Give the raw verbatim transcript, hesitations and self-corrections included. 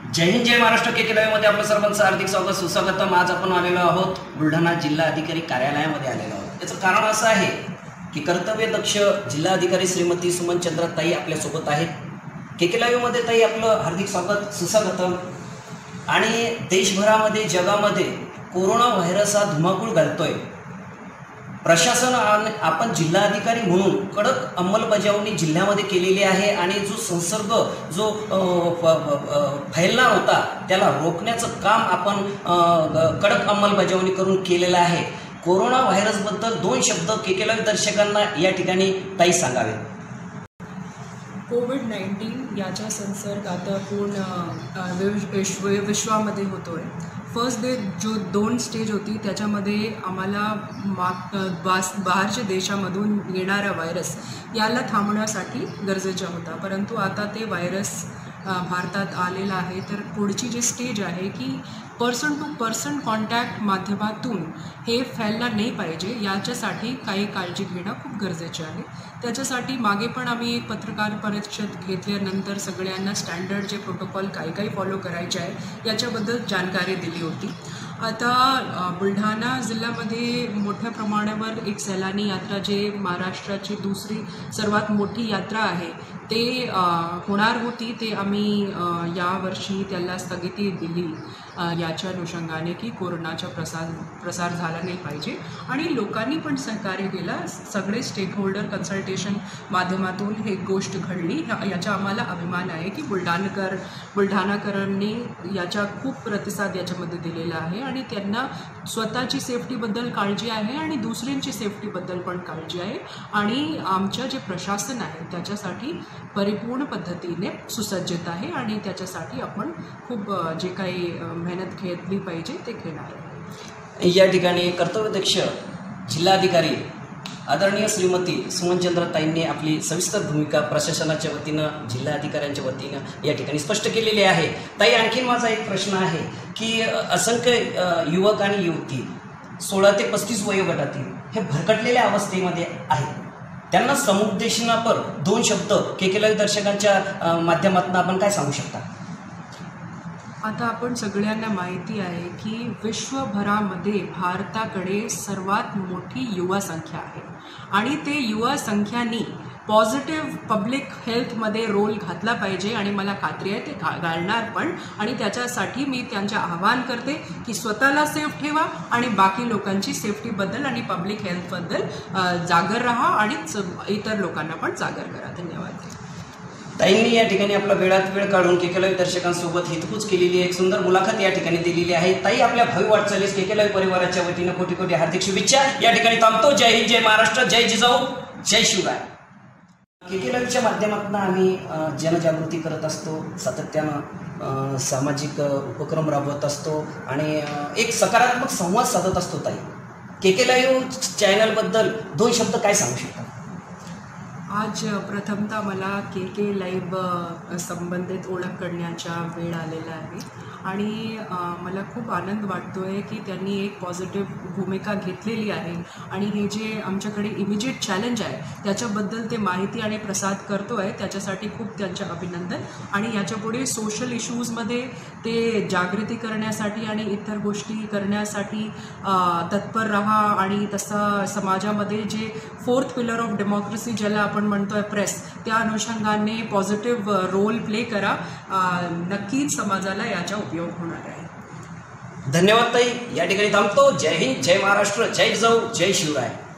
जय हिंद, जय महाराष्ट्र. के के लाईव्हमध्ये आपलं सर्वांचं हार्दिक स्वागत सुस्वागतम. आज आपण आलेलो आहोत बुलढाणा जिल्हा अधिकारी कार्यालयामध्ये आलेलो आहोत. याचं कारण असं आहे की कर्तव्यदक्ष जिल्हाधिकारी श्रीमती सुमन चंद्र ताई आपल्यासोबत आहेत. के के लाईव्हमध्ये ताई आपलं हार्दिक स्वागत सुस्वागतम. आणि देशभरामध्ये जगामध्ये कोरोना व्हायरस हा धुमाकूळ घालतोय. प्रशासन आपण जिल्हाधिकारी म्हणून कडक अंमलबजावणी जिल्ह्यामध्ये केलेली आहे आणि जो संसर्ग जो फैलणार होता त्याला रोखण्याचं काम आपण कडक अंमलबजावणी करून केलेलं आहे. कोरोना व्हायरसबद्दल दोन शब्द के के लाईव्ह दर्शकांना या ठिकाणी ताई सांगावे. कोविड नाईन्टीन याचा संसर्ग आता पूर्ण विश्व विश्वामध्ये होतो आहे. फर्स्ट डे जो दोन स्टेज होती त्याच्यामध्ये आम्हाला माग बास बाहेरच्या देशामधून येणारा व्हायरस याला थांबवण्यासाठी गरजेचा होता, परंतु आता ते व्हायरस भारतात आलेला आहे. तर पुढची जी स्टेज आहे की पर्सन टू पर्सन कॉन्टॅक्ट माध्यमातून हे फैलला नाही पाहिजे, याच्यासाठी काही काळजी घेणं खूप गरजेचे आहे. त्याच्यासाठी मागे पण आम्ही एक पत्रकार परिषद घेतल्यानंतर सगळ्यांना स्टँडर्ड जे प्रोटोकॉल काही काही फॉलो करायचे आहे याच्याबद्दल जानकारी दिली होती. आता बुलढाणा जिल्ह्यामध्ये मोठ्या प्रमाणावर एक सैलानी यात्रा जे महाराष्ट्राची दुसरी सर्वात मोठी यात्रा आहे ते होणार होती, ते आम्ही यावर्षी त्याला स्थगिती दिली याच्या अनुषंगाने की कोरोनाचा प्रसार प्रसार झाला नाही पाहिजे. आणि लोकांनी पण सहकार्य केलं. सगळे स्टेक होल्डर कन्सल्टेशन माध्यमातून हे गोष्ट घडली. याचा आम्हाला अभिमान आहे की बुलढाणकर बुलढाणाकरांनी याचा खूप प्रतिसाद याच्यामध्ये दिलेला आहे आणि त्यांना स्वतःची सेफ्टीबद्दल काळजी आहे आणि दुसऱ्यांची सेफ्टीबद्दल पण काळजी आहे. आणि आमचं जे प्रशासन आहे त्याच्यासाठी परिपूर्ण पद्धतीने सुसज्जित आहे आणि त्याच्यासाठी आपण खूप जे काही मेहनत घेतली पाहिजे ते घेणार आहे. या ठिकाणी कर्तव्यदक्ष जिल्हाधिकारी आदरणीय श्रीमती सुमनचंद्र ताईंनी आपली सविस्तर भूमिका प्रशासनाच्या वतीनं जिल्हाधिकाऱ्यांच्या वतीनं या ठिकाणी स्पष्ट केलेली आहे. ताई, आणखीन माझा एक प्रश्न आहे की असंख्य युवक आणि युवती सोळा ते पस्तीस वयोगटातील हे भरकटलेल्या अवस्थेमध्ये आहेत. त्यांना समुपदेशनापर दोन शब्द के के लाईव्ह दर्शकांच्या माध्यमातून आपण काय सांगू शकता? आता आपण सगळ्यांना माहिती आहे की विश्वभरामध्ये भारताकडे सर्वात मोठी युवा संख्या आहे आणि ते युवा संख्यांनी पॉझिटिव्ह पब्लिक हेल्थमध्ये रोल घातला पाहिजे आणि मला खात्री आहे ते घा घालणार पण. आणि त्याच्यासाठी मी त्यांचे आवाहन करते की स्वतःला सेफ ठेवा आणि बाकी लोकांची सेफ्टीबद्दल आणि पब्लिक हेल्थबद्दल जागर राहा आणि इतर लोकांना पण जागर करा. धन्यवाद. ताईंनी या ठिकाणी आपला वेळात वेळ काढून के के लाईव्ह दर्शकांसोबत हितपूच केलेली एक सुंदर मुलाखत या ठिकाणी दिलेली आहे. ताई, आपल्या भावी वाटचालीस के के लाईव्ह परिवाराच्या वतीनं कोटी कोटी हार्दिक शुभेच्छा. या ठिकाणी थांबतो. जय हिंद, जय महाराष्ट्र, जय जिजाऊ, जय शिवराय. के के लाईव्हच्या माध्यमातून आम्ही जनजागृती करत असतो, सातत्यानं सामाजिक उपक्रम राबवत असतो आणि एक सकारात्मक संवाद साधत असतो. ताई, के के लाईव्ह चॅनलबद्दल दोन शब्द काय सांगू शकता? आज प्रथमतः मला के के लाईव्ह संबंधित ओळख करण्याचा वेळ आलेला आहे आणि मला खूप आनंद वाटतो आहे की त्यांनी एक पॉझिटिव्ह भूमिका घेतलेली आहे आणि हे जे आमच्याकडे इमिजिएट चॅलेंज आहे त्याच्याबद्दल ते माहिती आणि प्रसार करतो आहे, त्याच्यासाठी खूप त्यांचे अभिनंदन. आणि याच्यापुढे सोशल इश्यूजमध्ये ते जागृती करण्यासाठी आणि इतर गोष्टी करण्यासाठी तत्पर राहा आणि तसं समाजामध्ये जे फोर्थ पिलर ऑफ डेमोक्रेसी ज्याला आपण म्हणतो आहे प्रेस, त्या अनुषंगाने पॉझिटिव्ह रोल प्ले करा. नक्कीच समाजाला याचा उपयोग होणार आहे. धन्यवाद ताई. या ठिकाणी थांबतो. जय हिंद, जय महाराष्ट्र, जय जिजाऊ, जय शिवराय.